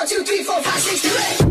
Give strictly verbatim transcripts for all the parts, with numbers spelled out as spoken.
one, two, three, four, five, six, seven, eight.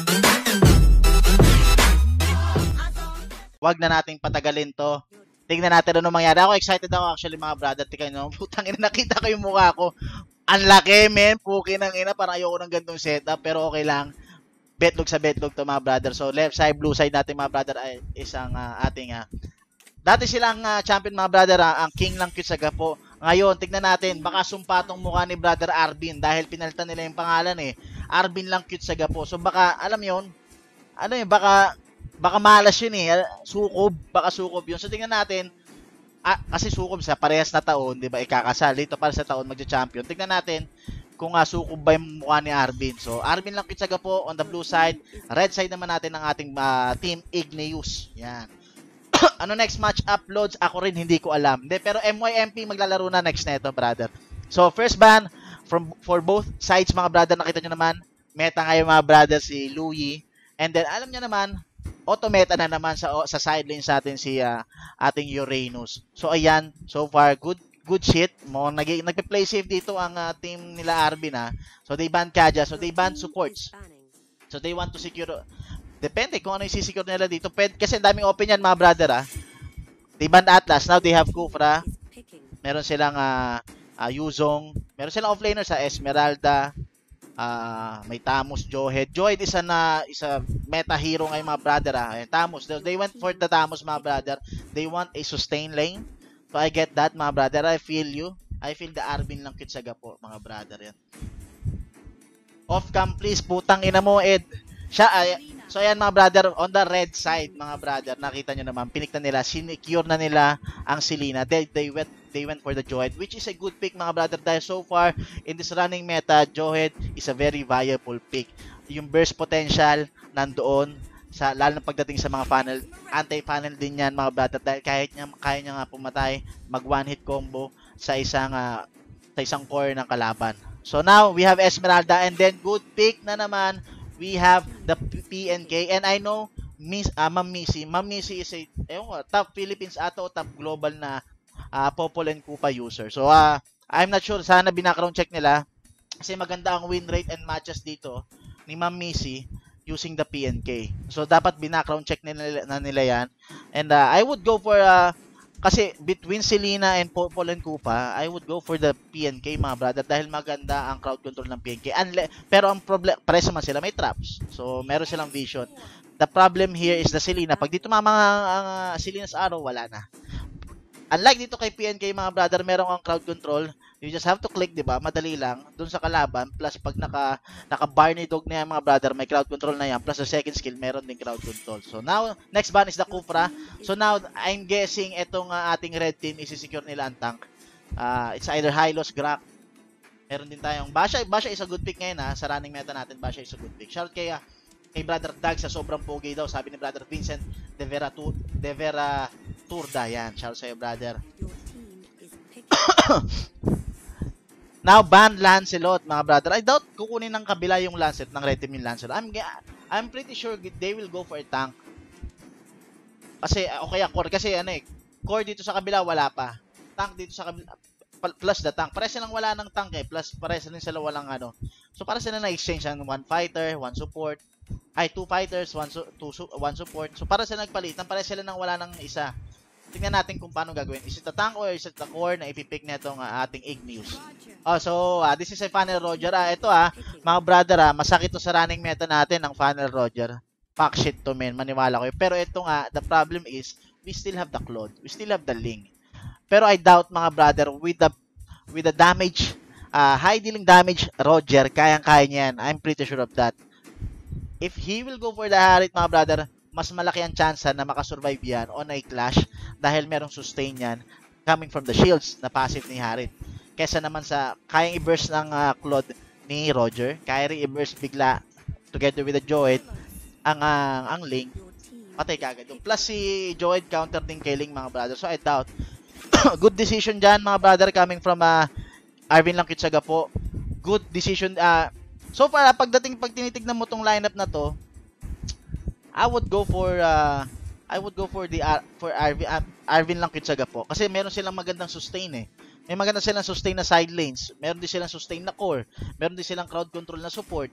Wag na nating patagalin to. Tingnan natin ano mangyari. Ako excited ako actually mga brother. Tika nyo, putang ina, nakita ko yung mukha ko. Ang laki, men. Puki ng ina. Parang ayoko ng gantong setup. Pero okay lang. Betlog sa betlog to mga brother. So left side, blue side natin mga brother ay isang uh, ating uh, dati silang uh, champion mga brother, uh, ang King lang Kitsaga po. Ngayon, tignan natin, baka sumpatong mukha ni brother Arvin dahil pinalitan nila yung pangalan eh. Arvin lang Kitsaga po. So baka, alam yon, ano yun, baka, baka malas yun eh. Sukob, baka sukob yun. So tignan natin, ah, kasi sukob sa parehas na taon, di ba, ikakasal. Dito para sa taon magja-champion. Tignan natin kung uh, sukob ba yung mukha ni Arvin. So Arvin lang Kitsaga po on the blue side. Red side naman natin ng ating uh, team Igneous. Yan. Ano next match uploads? Ako rin hindi ko alam. De, pero M Y M P maglalaro na next neto, brother. So, first ban from for both sides, mga brother. Nakita nyo naman, meta ngayon, mga brother, si Louie. And then, alam nyo naman, auto-meta na naman sa sa sidelines natin si uh, ating Uranus. So, ayan. So far, good good shit. Mo nag nagpe-play safe dito ang uh, team nila Arvin, ha. So, they ban Kaja. So, they ban supports. So, they want to secure... Depende kung ano yung sisecure nila dito. Pwede, kasi daming open yan, mga brother, ah. They banned Atlas. Now they have Kufra. Meron silang uh, uh, Yuzong. Meron silang offlaner sa Esmeralda. Uh, may Tamus, Johed. Johed is a, uh, is a meta hero ngayon, mga brother, ah. Ayan, Tamus. They went for the Tamus, mga brother. They want a sustain lane. So I get that, mga brother. I feel you. I feel the Arvin lang Kitsaga po, mga brother. Yan. Off cam, please. Putang ina mo, Ed. Siya, ay, so ayan mga brother, on the red side mga brother, nakita nyo naman, pinik na nila, sinecure na nila ang Selena. They, they, went, they went for the Johed, which is a good pick mga brother, dahil so far, in this running meta, Johed is a very viable pick. Yung burst potential, nandoon, sa, lalo na pagdating sa mga funnel, anti-funnel din yan mga brother, dahil kahit niya, kaya niya nga pumatay, mag one hit combo sa isang, uh, sa isang core ng kalaban. So now, we have Esmeralda, and then good pick na naman, we have the P N K, and I know Miss uh, Ma'am Missy. Ma'am Missy is a eh, top Philippines ato, top global na uh, Popol and Kupa user. So uh, I'm not sure, sana binackground check nila kasi maganda ang win rate and matches dito ni Ma'am Missy using the P N K. So dapat binackground check nila, na nila yan. And uh, I would go for uh, kasi between Selena and Popol and Kupa, I would go for the P N K mga brother dahil maganda ang crowd control ng P N K. Unle pero ang problem, pares naman sila, may traps. So meron silang vision. The problem here is the Selena. Pag dito mga mga uh, Selena's arrow, wala na. Unlike dito kay P N K mga brother, meron kang crowd control. You just have to click, di ba? Madali lang. Doon sa kalaban. Plus, pag naka, naka Barney Dog na yan, mga brother, may crowd control na yan. Plus, the second skill, meron din crowd control. So, now, next ban is the Kufra. So, now, I'm guessing itong uh, ating red team, isi-secure nila ang tank. Uh, it's either Hylos, Grak. Meron din tayong Basha. Basha is a good pick ngayon, ha. Sa running meta natin, Basha is a good pick. Shoutout kay, uh, kay Brother Dag sa sobrang pogi daw. Sabi ni Brother Vincent De Vera, tu De Vera Turda. Yan. Shoutout sa'yo, brother. Now, ban Lancelot, mga brother. I doubt kukunin ng kabila yung Lancelot, ng red team yung Lancelot. I'm, I'm pretty sure they will go for a tank. Kasi, okay, core. Kasi, ano eh, core dito sa kabila, wala pa. Tank dito sa kabila, plus the tank. Pares silang wala ng tank eh. Plus, pares din sila walang ano. So, para sila na-exchange ng one fighter, one support. Ay, two fighters, one, su two su one support. So, para sila nagpalitan, pares sila nang wala ng isa. Tingnan natin kung paano gagawin. Is it the tank or is it the core na ipipick na itong uh, ating Igneous? Oh, so, uh, this is a Funnel Roger. Ah, ito ah, mga brother ah, masakit to sa running meta natin ang Funnel Roger. Pack shit to men, maniwala ko. Pero ito nga, the problem is, we still have the Claude. We still have the Ling. Pero I doubt mga brother, with the, with the damage, uh, high dealing damage, Roger, kayang-kaya niya yan. I'm pretty sure of that. If he will go for the Harit mga brother, mas malaki ang chance na makasurvive yan on a clash dahil merong sustain yan coming from the shields na passive ni Harit. Kesa naman sa kayang i-burst ng uh, Claude ni Roger, kaya rin i-burst bigla together with the Joed ang, uh, ang Ling, patay kagad. Plus si Joed counter din kay Ling mga brother. So I doubt. Good decision dyan mga brother coming from uh, Arvin lang Kitsaga po. Good decision. Uh, so far, pagdating pag tinitignan mo tong lineup na to, I would go for uh, I would go for the uh, for Arvin, uh, Arvin lang Kitsaga po kasi meron silang magandang sustain eh. May maganda silang sustain na side lanes, meron din silang sustain na core, meron din silang crowd control na support.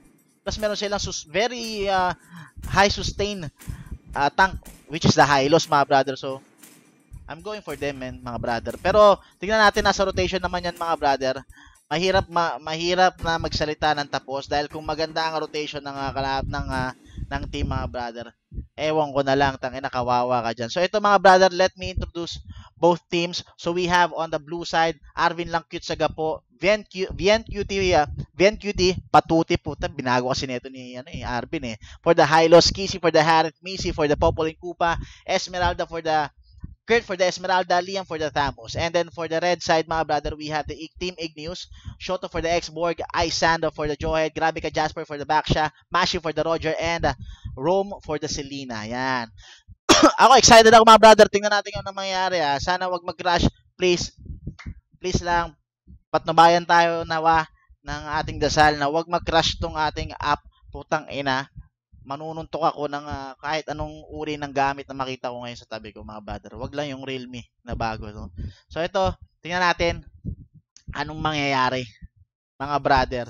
Plus meron silang sus very uh, high sustain uh, tank, which is the Hylos, mga brother. So, I'm going for them, man, mga brother. Pero, tingnan natin, nasa rotation naman yan, mga brother. Mahirap ma mahirap na magsalita ng tapos dahil kung maganda ang rotation ng uh, kalahap ng uh, ng team, mga brother, ewan ko na lang, tangina, kawawa ka dyan. So, ito, mga brother, let me introduce both teams. So, we have on the blue side, Arvin Langkut Sagapo, VNQT, uh, VNQT, Patuti, puta, binago kasi nito ni, ano, eh, Arvin, eh. For the Hylos, Kisi for the Harith, Misi for the Popolin Kupa, Esmeralda for the Kurt for the Esmeralda, Liam for the Thamos. And then for the red side, mga brother, we have the Team Igneous, Shoto for the X-Borg, Isando for the Joyhead, Grabe ka Jasper for the Baksha, Mashi for the Roger, and uh, Rome for the Selena. Yan. Ako, excited ako, mga brother. Tingnan natin yung mangyayari. Ah. Sana wag mag-crash. Please. Please lang. Patnubayan tayo nawa ng ating dasal na wag mag-crash tong ating app. Putang ina. Manununtok ako ng uh, kahit anong uri ng gamit na makita ko ngayon sa tabi ko, mga brother. Wag lang yung Realme na bago. No? So ito, tingnan natin anong mangyayari, mga brother.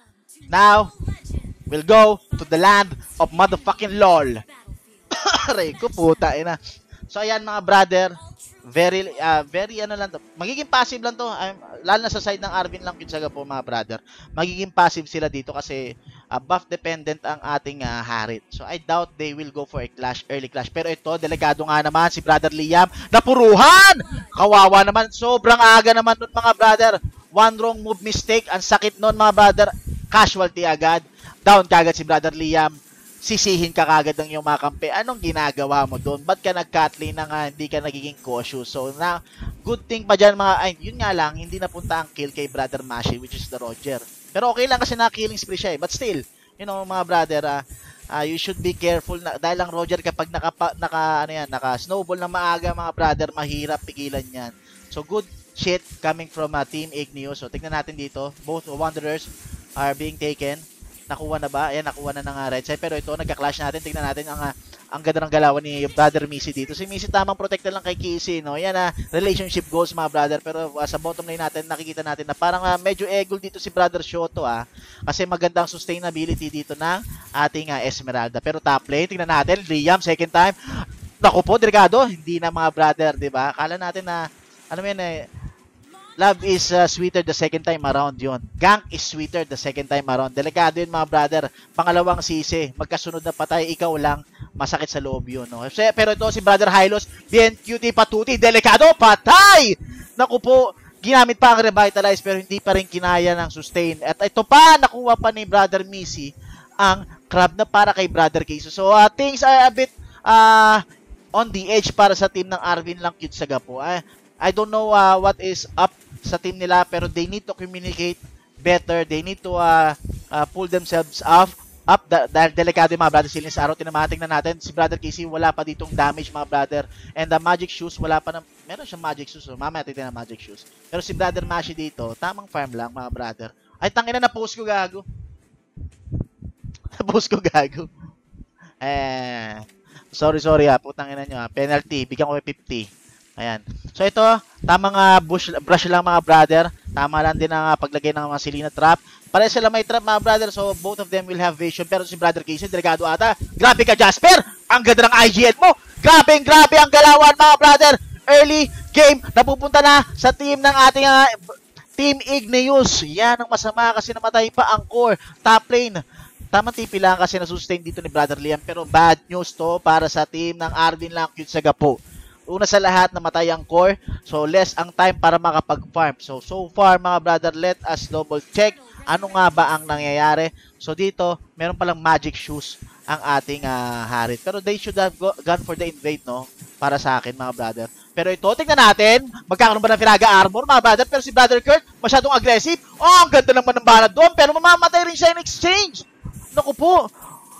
Now, we'll go to the land of motherfucking LOL. Aray ko, puta ina. So ayan, mga brother, very uh, very ano lang to. Magiging passive lang to. I'm, lalo na sa side ng Arvin Langkut Sagapo, mga brother. Magiging passive sila dito kasi uh, buff dependent ang ating uh, Harith. So I doubt they will go for a clash, early clash. Pero ito, delegado nga naman si brother Liam. Napuruhan! Kawawa naman. Sobrang aga naman nun, mga brother. One wrong move mistake. Ang sakit nun, mga brother. Casualty agad. Down kagad si brother Liam. Sisihin ka kagad ng iyong mga kampi. Anong ginagawa mo doon? Ba't ka nag-Kathleen na nga hindi ka nagiging cautious? So, na, good thing pa dyan, mga, ay, yun nga lang, hindi napunta ang kill kay brother Mashi, which is the Roger. Pero okay lang kasi na-killing spree siya eh. But still, you know, mga brother, uh, uh, you should be careful na, dahil lang Roger kapag naka, naka, ano yan, naka-snowball na maaga, mga brother, mahirap pigilan yan. So, good shit coming from uh, Team Igneous. So, tignan natin dito. Both Wanderers are being taken. Nakuha na ba? Ayan, nakuha na ng uh, red side. Pero ito, nagka-clash natin. Tingnan natin ang, uh, ang ganda ng galawan ni brother Misi dito. Si Misi tamang protector lang kay Kisi, no? Yan, uh, relationship goals, mga brother. Pero uh, sa bottom lane natin, nakikita natin na parang uh, medyo egol dito si brother Shoto, ah. Kasi magandang sustainability dito ng ating uh, Esmeralda. Pero top lane, tingnan natin. Liam, second time. Naku po, delikado. Hindi na, mga brother, di ba? Akala natin na, ano yan, eh, love is uh, sweeter the second time around yun. Gank is sweeter the second time around. Delikado yun, mga brother. Pangalawang sisi. Magkasunod na patay. Ikaw lang. Masakit sa loob yun. No? Pero ito si brother Hylos. B N Q T Patuti. Delikado. Patay! Naku po. Ginamit pa ang revitalize pero hindi pa rin kinaya ng sustain. At ito pa. Nakuha pa ni brother Misi ang crab na para kay brother Kiso. So uh, things are a bit uh, on the edge para sa team ng Arvin Langkut Sagapo. Uh, I don't know uh, what is up sa team nila pero they need to communicate better. They need to uh, uh, pull themselves off up dahil delikado yung mga brother sila sa araw. Tinamating na natin si brother Casey, wala pa ditong damage, mga brother, and the magic shoes wala pa na, meron siyang magic shoes, so mamaya titignan na magic shoes. Pero si brother Mashi dito, tamang farm lang, mga brother. Ay, tangina, na post ko, gago. Na post ko, gago. Eh, sorry sorry ha, putang ina nyo ha. Penalty, bigyan ko fifty. Ayan. So ito, tamang uh, bush, brush lang, mga brother. Tama lang din ang uh, paglagay ng mga Selena trap. Pare sila may trap, mga brother. So both of them will have vision. Pero si brother Casey, delikado ata. Grabe ka, Jasper! Ang ganda ng I G L mo! Grabe, grabe ang galawan, mga brother! Early game, napupunta na sa team ng ating uh, Team Igneous. Yan ang masama kasi namatay pa ang core. Top lane. Tamang tipi lang kasi nasustain dito ni brother Liam. Pero bad news to para sa team ng Arvin Langkut Sagapo. Una sa lahat, namatay ang core. So, less ang time para makapag-farm. So, so far, mga brother, let us double check. Ano nga ba ang nangyayari? So, dito, meron palang magic shoes ang ating uh, Harith. Pero they should have go gone for the invade, no? Para sa akin, mga brother. Pero ito, tingnan natin. Magkakaroon ba ng Firaga armor, mga brother? Pero si brother Kurt, masyadong aggressive. Oh, ang ganda naman ng bala doon. Pero mamamatay rin siya in exchange. Naku po.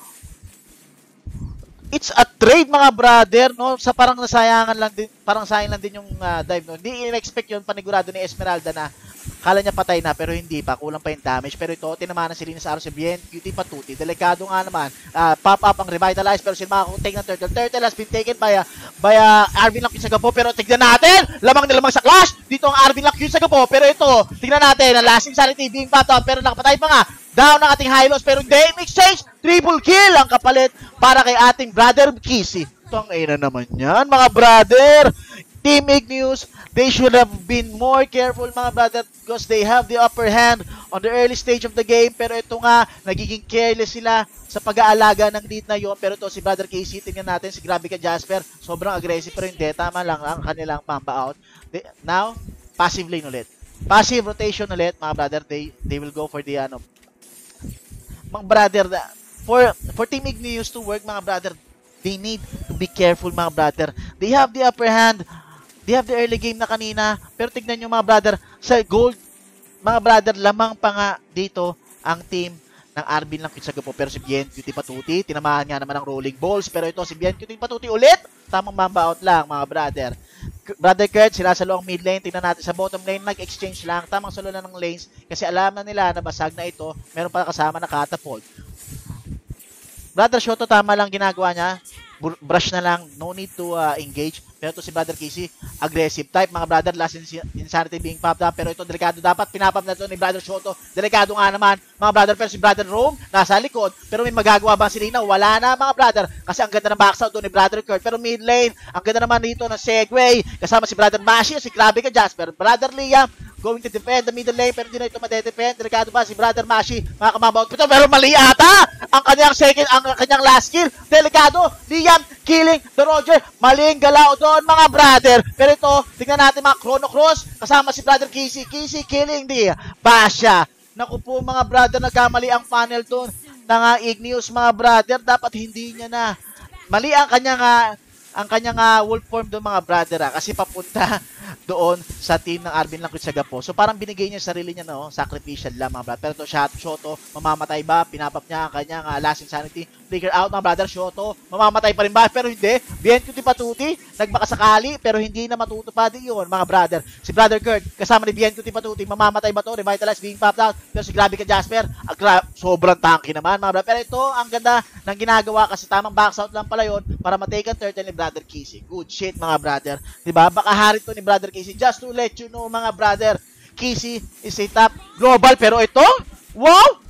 It's a trade, mga brother, no? Sa parang nasayangan lang din, parang sayang lang din yung uh, dive, no? Hindi in-expect yun, panigurado ni Esmeralda na kala niya patay na, pero hindi pa, kulang pa yung damage. Pero ito, tinamanan si Selena sa araw si B N Q T Patuti. Delikado nga naman. Uh, pop up ang revitalize, pero sila makakutake ng turtle. Turtle has been taken by, uh, by uh, Arvin Langkut Sagapo, pero tignan natin! Lamang na lamang sa clash! Dito ang Arvin Langkut Sagapo, pero ito, tignan natin, ang lasting sanity being battle, pero nakapatay pa nga. down ang ating Hylos, pero hindi, in exchange, triple kill ang kapalit para kay ating brother Kisi. Tang ina naman yan, mga brother. Team Igneous, they should have been more careful, mga brother, because they have the upper hand on the early stage of the game. Pero ito nga, nagiging careless sila sa pag-aalaga ng lead na yon. Pero ito si brother Casey, tingnan natin, si grabe ka Jasper, sobrang aggressive, pero hindi, tama lang ang kanilang pamba out. They, now, passive lane ulit. Passive rotation ulit, mga brother, they, they will go for the, ano, mga brother, for, for Team Igneous to work, mga brother, they need to be careful, mga brother. They have the upper hand. They have the early game na kanina. Pero tignan nyo, mga brother, sa gold, mga brother, lamang pa nga dito ang team ng Arvin lang Kitsagapo. Pero si B N Q T Patuti, tinamahan nga naman ng rolling balls. Pero ito, si B N Q T Patuti ulit. Tamang mamba out lang, mga brother. Brother Kurt, sila salo ang mid lane. Tingnan natin sa bottom lane, nag-exchange lang. Tamang salo lang ng lanes. Kasi alam na nila na basag na ito. Meron pa kasama na catapult. Brother Shoto, tama lang ginagawa niya. Brush na lang, no need to uh, engage. Pero ito si brother Casey, aggressive type, mga brother, last insanity being popped up. Pero ito delikado, dapat pinapap na ito ni brother Shoto. Delikado nga naman, mga brother. Pero si brother Rome nasa likod, pero may magagawa ba si Rina? Wala na, mga brother, kasi ang ganda ng backsout doon ni brother Kurt. Pero mid lane, ang ganda naman dito ng segue, kasama si brother Mashi, si grabe ka Jasper. Brother Liam going to defend the middle lane, pero hindi na ito madedefend. Delikado ba si brother Mashi, mga kamabaut. Pero mali ata ang kanyang second, ang kanyang last kill. Delikado, Liam killing the Roger. Maling galaw doon, mga brother. Pero ito, tingnan natin mga Chrono Cross, kasama si brother Casey. Casey killing the Basha. Naku po, mga brother, nagkamali ang funnel doon ng uh, Igneous, mga brother. Dapat hindi niya na. Mali ang kanyang uh, ang kanyang uh, wolf form doon, mga brother, ah, kasi papunta doon sa team ng Arvin lang Kitsagapo. So parang binigay niya sarili niya, no, sacrificial lang, mga brother. Pero ito shot Shoto, mamamatay ba? Pinapap niya ang kanyang uh, last insanity. Flicker out, mga brother. Shoto, mamamatay pa rin ba? Pero hindi. B N Q T Patuti, nagbakasakali, pero hindi na matutupad yun, mga brother. Si brother Kurt, kasama ni B N Q T Patuti, mamamatay ba to? Revitalize being popped out. Pero si grabe ka Jasper, agra sobrang tanky naman, mga brother. Pero ito, ang ganda ng ginagawa kasi tamang box out lang pala yun para matake ang turtle ni brother Casey. Good shit, mga brother. Diba? Baka harit to ni brother Casey. Just to let you know, mga brother, Casey is a top global. Pero ito, wow!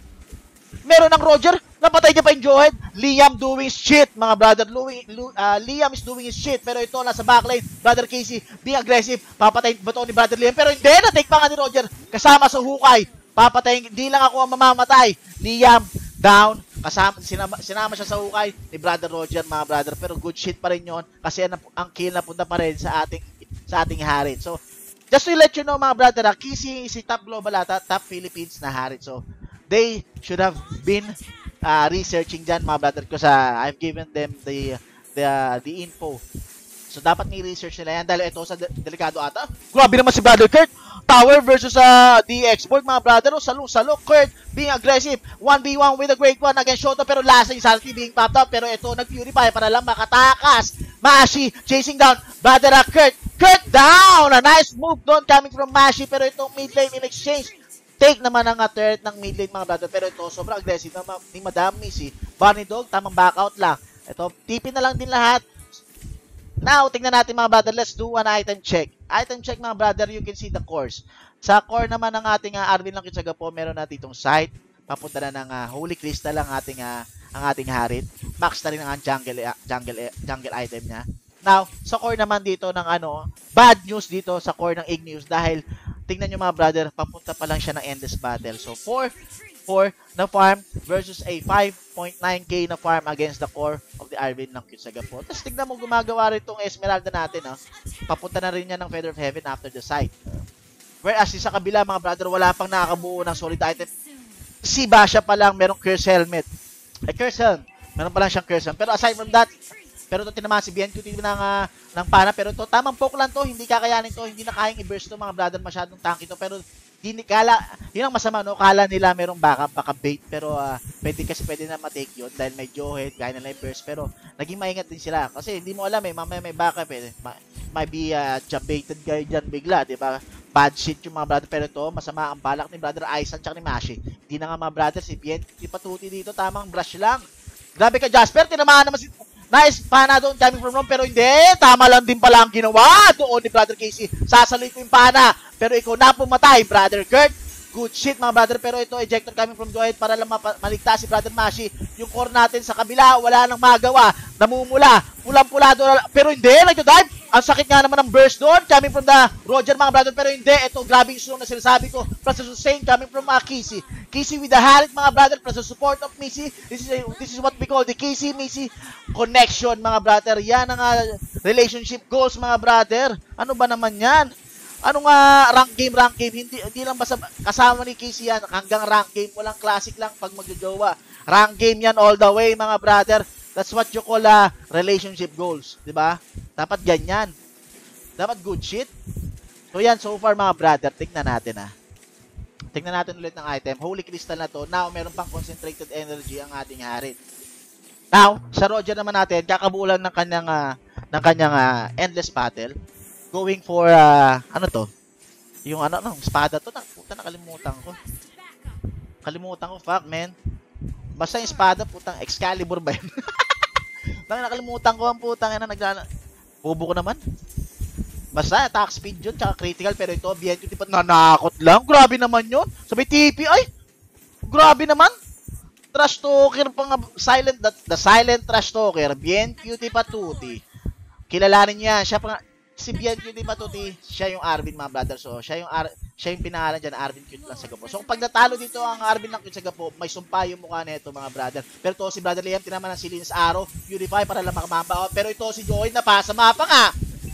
Meron ng Roger, napatay niya pa yung Johead. Liam doing shit, mga brother. Louis, Lu, uh, Liam is doing his shit. Pero ito, nasa backline, brother Casey, being aggressive. Papatay ba ito ni brother Liam? Pero hindi, na-take pa nga ni Roger. Kasama sa hukay. Papatay, hindi lang ako ang mamamatay. Liam, down. Kasama, sinama, sinama siya sa hukay ni brother Roger, mga brother. Pero good shit pa rin yun. Kasi ang, ang kill na punta pa rin sa ating sa ating Harit. So, just to let you know, mga brother, Casey is si top global ata, top Philippines na Harit. So, they should have been uh, researching dyan, mga brother, because uh, I've given them the the, uh, the info. So, dapat ni-research nila yan dahil ito sa de delikado ata. Grabe naman si brother Kurt. Tower versus uh, the export, mga brother. O, salo-salo. Kurt being aggressive. one v one with a great one against Shoto. Pero last yung sanity being popped up. Pero ito, nag-purify para lang makatakas. Mashi chasing down. Brother uh, Kurt. Kurt down! A nice move doon coming from Mashi. Pero itong mid lane in exchange. Take naman ang uh, third ng mid lane, mga brother. Pero ito, sobrang aggressive na ni Madam Missy. Barney Dog, tamang back out lang. Ito, tipin na lang din lahat. Now, tingnan natin, mga brother. Let's do an item check. Item check, mga brother, you can see the cores. Sa core naman ng ating uh, Arvin lang Kitsagapo, meron natin itong site. Papunta na ng uh, Holy Crystal ang ating, uh, ang ating Harit. Max na rin ang jungle, uh, jungle, uh, jungle item niya. Now, sa core naman dito ng ano, bad news dito sa core ng Igneous dahil tingnan nyo, mga brother, papunta pa lang siya ng endless battle. So, four four na farm versus a five point nine K na farm against the core of the Arvin ng Kitsagapo. Tapos tignan mo, gumagawa rin itong Esmeralda natin. Oh. Papunta na rin niya ng Feather of Heaven after the site. Whereas sa kabila, mga brother, wala pang nakakabuo ng solid item. Si Basha pa lang, merong Curse Helmet. Ay, Curse Helm. Meron pa lang siyang Curse Helm. Pero aside from that, pero ito tinamaan si B N Q T ng, uh, ng pana. Pero ito, tamang poke lang to. Hindi kakayanin to. Hindi na kayang i-burst to, mga brother. Masyadong tanky to. Pero Hindi kala, yun ang masama, no? Kala nila merong backup, baka bait, pero uh, pwede kasi pwede na matake yun dahil may Johead, kaya nila yung burst, pero naging maingat din sila. Kasi hindi mo alam eh, mamaya may backup eh. May be uh, jump-baited guy dyan bigla, di ba? Bad shit yung mga brother, pero ito, masama ang balak ni brother Aisan tsaka ni Mashi. Hindi na nga mga brother, si Bien, si Patuti dito, tamang brush lang. Grabe ka, Jasper, tinamaan naman si... Nice, pana doon coming from Rome, pero hindi, tama lang din pala ang ginawa doon ni Brother Casey. Sasaloy ko yung pana, pero ikaw na pumatay, Brother Kurt. Good shit mga brother, pero ito ejector coming from Joed para lang maligtas si brother Mashi. Yung core natin sa kabila, wala nang magawa. Namumula, pulang-pula doon, pero hindi, nagdo-dive. Ang sakit nga naman ng burst doon, coming from the Roger mga brother, pero hindi, ito grabe yung slow na sinasabi ko. Plus the sustain coming from uh, Kisi. Kisi with the Harit mga brother, plus the support of Missy. This is, a, this is what we call the Kisi Missy connection mga brother. Yan ang uh, relationship goals mga brother. Ano ba naman yan? Ano nga rank game, rank game, hindi, hindi lang basta kasama ni Casey yan, hanggang rank game, walang classic lang pag magjojowa. Rank game yan all the way mga brother. That's what you call uh, relationship goals, di ba? Dapat ganyan. Dapat good shit. So yan, so far mga brother, tignan natin ah. Tignan natin ulit ng item. Holy Crystal na to. Now, meron pang concentrated energy ang ating Harit. Now, sa Roger naman natin, kakabuo lang ng kanyang, uh, ng kanyang uh, endless battle. Going for, uh, ano to? Yung ano, ano, espada to. Puta, nakalimutan ko. Kalimutan ko, fuck, man. Basta yung espada, putang, Excalibur ba yun? Nakalimutan ko ang putang, na naglala. Bobo ko naman. Basta, attack speed yun, tsaka critical, pero ito, B N Q, di pa nanakot lang. Grabe naman yun. Sabi T P, ay! Grabe naman. Trash talker pang silent, the, the silent trash talker, B N Q Patuti. Kilalanin niya, siya pang, si B N Q Patuti, siya yung Arvin mga brother. So, siya yung, Ar siya yung pinangalan dyan, Arvin Cute lang sa gapo. So, pag natalo dito ang Arvin lang Cute sa gapo, may sumpa yung mukha nito mga brother. Pero to si Brother Liam, tinaman ng Silins Arrow, Purify para lang makamamba. Pero ito si Joey, napasama pa nga.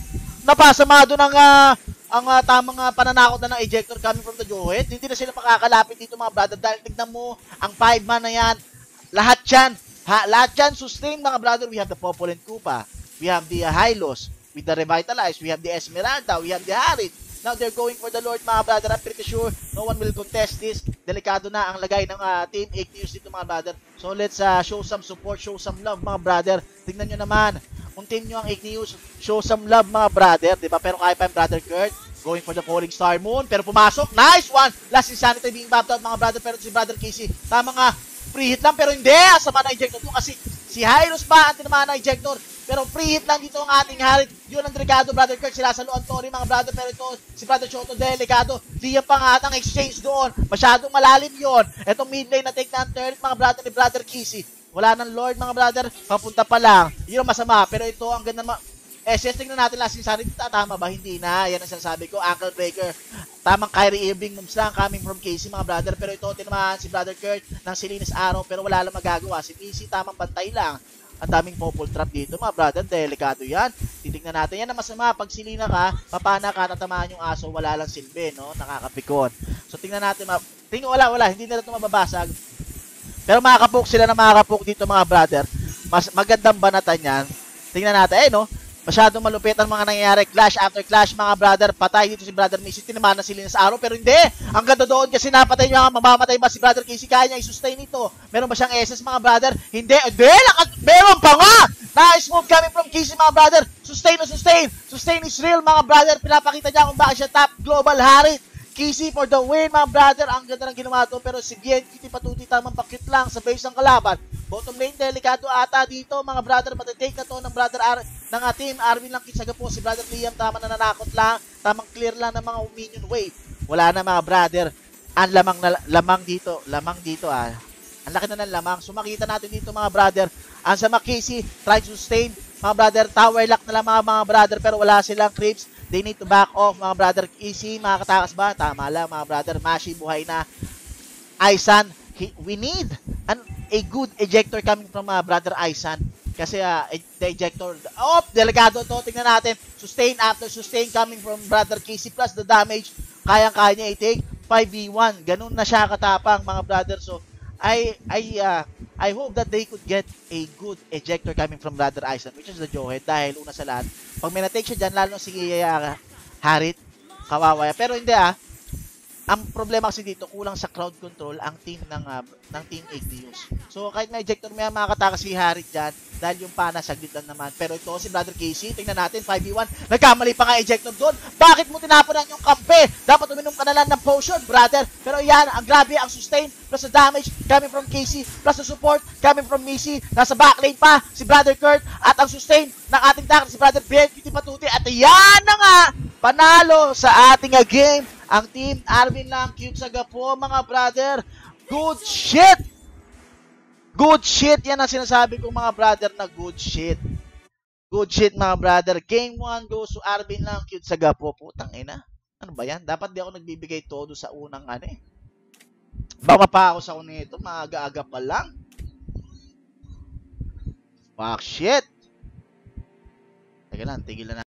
Napasama doon ang, uh, ang uh, tamang uh, pananakot na ng ejector coming from the Joey. Hindi na sila makakalapit dito mga brother. Dahil tignan mo, ang five man na yan, lahat yan, ha, lahat yan, sustain mga brother. We have the Popol and Koopa. We have the uh, Hylos. With the Revitalize, we have the Esmeralda, we have the Harit. Now they're going for the Lord mga brother. I'm pretty sure no one will contest this. Delikado na ang lagay ng uh, Team Igneous dito mga brother. So let's uh, show some support, show some love mga brother. Tingnan nyo naman, kung team nyo ang Igneous, show some love mga brother. Diba? Pero kaya pa yung brother Kurt, going for the Falling Star Moon. Pero pumasok, nice one! Last insanity being backed out mga brother. Pero si brother Casey, tama nga, free hit lang. Pero hindi, asama na ejector doon kasi si Hylos pa ang tinamaan na ejector. Pero free hit lang dito ang ating Harit. Yun ang delikado, Brother Kurt. Sila sa Luan Tori, mga brother. Pero ito, si Brother Choto, delikado. Di yan pa nga atang exchange doon. Masyadong malalim yon. Itong mid lane na take na ang turret, mga brother ni Brother Kisi. Wala ng Lord, mga brother. Papunta pa lang. Yun ang masama. Pero ito, ang ganda ma... Eh, S tingnan natin last season. Tama ba? Hindi na. Yan ang sinasabi ko. Ankle breaker. Tamang Kyrie Irving moves lang coming from Casey, mga brother. Pero ito, tinamaan si Brother Kurt ng Silinis Arrow. Pero wala lang magagawa. Si P C, tamang bantay lang. Ang daming popol trap dito mga brother, delikado yan. Titignan natin yan na masama. Pag silina ka, papana ka, tatamaan yung aso, wala lang silbi, no? Nakakapikon. So tingnan natin, tingnan wala, wala, hindi na ito mababasag. Pero makakapok sila na makakapok dito mga brother. Mas magandang banatan yan. Tingnan natin, eh no? Masyadong malupit ang mga nangyayari. Clash after clash mga brother. Patay dito si Brother Missy. Tinamaan na sila sa araw. Pero hindi. Ang ganda doon kasi napatay niya. Mamamatay ba si Brother Casey? Kaya niya i-sustain ito. Meron ba siyang S S mga brother? Hindi. Hindi. Meron pa nga. Nice move coming from Casey mga brother. Sustain na sustain. Sustain is real mga brother. Pinapakita niya kung bakit siya top global Harit. Casey for the win mga brother. Ang ganda ng ginawa to. Pero si B N Q Patuti tamang pakit lang sa base ng kalaban. Bottom lane, delikado ata dito mga brother. Matitake na to ng brother Ar ng uh, team Arvin lang kitsaga po. Si Brother Liam tama na nanakot lang. Tamang clear lang ng mga minion wave. Wala na mga brother. Ang lamang na, lamang dito. Lamang dito ah. Ang laki na ng lamang. So makita natin dito mga brother. Ang sama Casey, try to sustain. Mga brother, tower lock na lang mga, mga brother. Pero wala silang creeps. They need to back off mga brother. Easy, makakatakas ba? Tama lang mga brother. Mashi, buhay na. Aisan, we need an, a good ejector coming from uh, Brother Aisan. Kasi uh, the ejector, oh, delikado to. Tingnan natin. Sustain after sustain coming from Brother Casey plus the damage. Kayang-kaya niya i-take five v one. Ganun na siya katapang mga brother. So, I, I, uh, I hope that they could get a good ejector coming from Brother Aisan, which is the Johead. Dahil una sa lahat, pag may na-take siya dyan, lalo si uh, Harit, kawawa. Pero hindi ah. Ang problema kasi dito, kulang sa crowd control ang team ng uh, ng Team Igneous. So kahit may ejector may makakatakas si Harit dyan, dahil yung pana saglit lang naman. Pero ito si Brother Casey, tingnan natin, five v one, nagkamali pa nga ejector doon. Bakit mo tinapunan yung kampe? Dapat uminom ka na lang ng potion, brother. Pero yan, ang grabe, ang sustain, plus the damage coming from Casey, plus the support coming from Missy. Nasa backlane pa si Brother Kurt, at ang sustain ng ating tank si Brother B N Q Patuti. At yan na nga, panalo sa ating uh, game. Ang team Arvin lang, cute sa gapo, mga brother. Good shit! Good shit! Yan ang sinasabi ko, mga brother, na good shit. Good shit, mga brother. Game one goes to Arvin lang, cute sa gapo. Putang ina. Ano ba yan? Dapat di ako nagbibigay todo sa unang ano eh. Baka pa ako sa una ito, maaga-aga pa lang. Fuck shit! Teka lang, tigilan na.